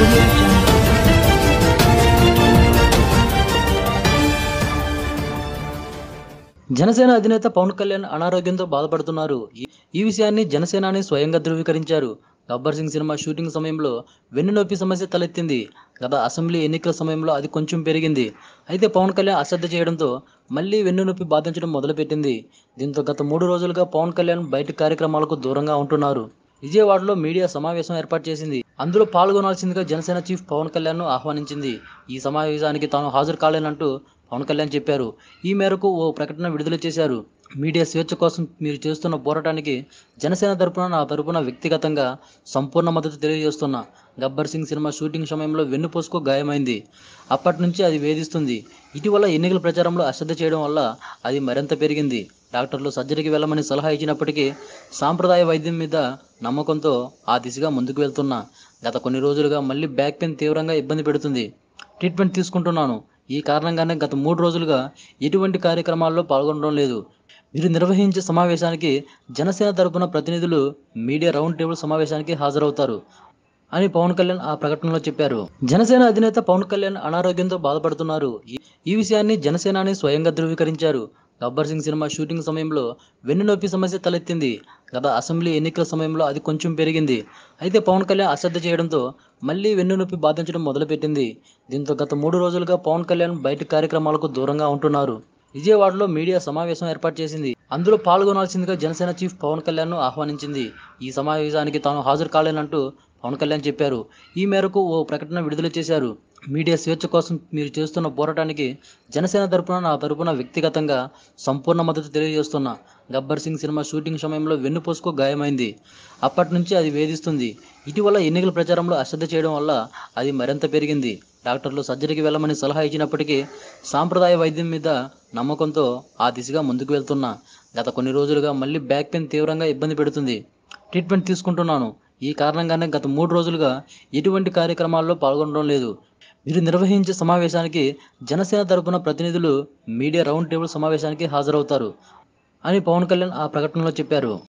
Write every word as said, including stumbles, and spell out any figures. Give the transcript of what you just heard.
audio jungle. Janasena అధినేత పవన్ కళ్యాణ్ అనారోగ్యంతో బాధపడుతున్నారు. ఈ విషయాన్ని జనసేనాని స్వయంగా ధృవీకరించారు. గబ్బర్ సింగ్ సినిమా షూటింగ్ సమయంలో వెన్నునొప్పి సమస్య తలెత్తింది. గత అసెంబ్లీ ఎన్నికల సమయంలో అది కొంచెం పెరిగింది. అయితే పవన్ కళ్యాణ్ అశ్రద్ధ చేయడంతో మళ్లీ వెన్నునొప్పి బాధించడం మొదలుపెట్టింది. దీంతో గత మూడు రోజులుగా పవన్ కళ్యాణ్ బయటి కార్యక్రమాలకు దూరంగా ఉంటున్నారు. విజయవాడలో మీడియా సమావేశం ఏర్పాటు చేసింది. అందులో పాల్గొనాల్సిందిగా జనసేన చీఫ్ పవన్ కళ్యాణ్ ను ఆహ్వానించింది. ఈ సమావేశానికి తాను హాజరు కాలేనంటూ పవన్ కళ్యాణ్ చెప్పారు. ఈ మేరకు ఓ ప్రకటన విడుదల చేశారు. మీడియా స్వేచ్ఛ కోసం మీరు చేస్తున్న పోరాటానికి జనసేన తరపున నా తరపున వ్యక్తిగతంగా సంపూర్ణ మద్దతు తెలియజేస్తున్నా. గబ్బర్ సింగ్ సినిమా షూటింగ్ సమయంలో వెన్నుపూసకు గాయమైంది. అప్పటి నుంచి అది వేధిస్తుంది. ఇటీవల ఎన్నికల ప్రచారంలో అశ్రద్ధ చేయడం వల్ల అది మరింత పెరిగింది. డాక్టర్లు సర్జరీకి వెళ్ళమని సలహా ఇచ్చినప్పటికీ సాంప్రదాయ వైద్యం మీద నమ్మకంతో ఆ దిశగా ముందుకు వెళ్తున్నా. గత కొన్ని రోజులుగా మళ్ళీ బ్యాక్ పెయిన్ తీవ్రంగా ఇబ్బంది పెడుతుంది. ట్రీట్మెంట్ తీసుకుంటున్నాను. ఈ కారణంగానే గత మూడు రోజులుగా ఎటువంటి కార్యక్రమాల్లో పాల్గొనడం లేదు. మీరు నిర్వహించే సమావేశానికి జనసేన తరపున ప్రతినిధులు మీడియా రౌండ్ టేబుల్ సమావేశానికి హాజరవుతారు అని పవన్ కళ్యాణ్ ఆ ప్రకటనలో చెప్పారు. జనసేన అధినేత పవన్ కళ్యాణ్ అనారోగ్యంతో బాధపడుతున్నారు. ఈ విషయాన్ని జనసేనాని స్వయంగా ధృవీకరించారు. గబ్బర్ సింగ్ సినిమా షూటింగ్ సమయంలో వెన్నునొప్పి సమస్య తలెత్తింది. గత అసెంబ్లీ ఎన్నికల సమయంలో అది కొంచెం పెరిగింది. అయితే పవన్ కళ్యాణ్ అశ్రద్ధ చేయడంతో మళ్లీ వెన్నునొప్పి బాధించడం మొదలుపెట్టింది. దీంతో గత మూడు రోజులుగా పవన్ కళ్యాణ్ బయటి కార్యక్రమాలకు దూరంగా ఉంటున్నారు. విజయవాడలో మీడియా సమావేశం ఏర్పాటు చేసింది. అందులో పాల్గొనాల్సిందిగా జనసేన చీఫ్ పవన్ కళ్యాణ్ ను ఆహ్వానించింది. ఈ సమావేశానికి తాను హాజరు కాలేనంటూ పవన్ కళ్యాణ్ చెప్పారు. ఈ మేరకు ఓ ప్రకటన విడుదల చేశారు. మీడియా స్వేచ్ఛ కోసం మీరు చేస్తున్న పోరాటానికి జనసేన తరపున నా తరపున వ్యక్తిగతంగా సంపూర్ణ మద్దతు తెలియజేస్తున్నా. గబ్బర్ సింగ్ సినిమా షూటింగ్ సమయంలో వెన్నుపూసకు గాయమైంది. అప్పటి నుంచి అది వేధిస్తుంది. ఇటీవల ఎన్నికల ప్రచారంలో అశ్రద్ధ చేయడం వల్ల అది మరింత పెరిగింది. డాక్టర్లు సర్జరీకి వెళ్ళమని సలహా ఇచ్చినప్పటికీ సాంప్రదాయ వైద్యం మీద నమ్మకంతో ఆ దిశగా ముందుకు వెళ్తున్నా. గత కొన్ని రోజులుగా మళ్ళీ బ్యాక్ పెయిన్ తీవ్రంగా ఇబ్బంది పెడుతుంది. ట్రీట్మెంట్ తీసుకుంటున్నాను. ఈ కారణంగానే గత మూడు రోజులుగా ఎటువంటి కార్యక్రమాల్లో పాల్గొనడం లేదు. మీరు నిర్వహించే సమావేశానికి జనసేన తరపున ప్రతినిధులు మీడియా రౌండ్ టేబుల్ సమావేశానికి హాజరవుతారు అని పవన్ కళ్యాణ్ ఆ ప్రకటనలో చెప్పారు.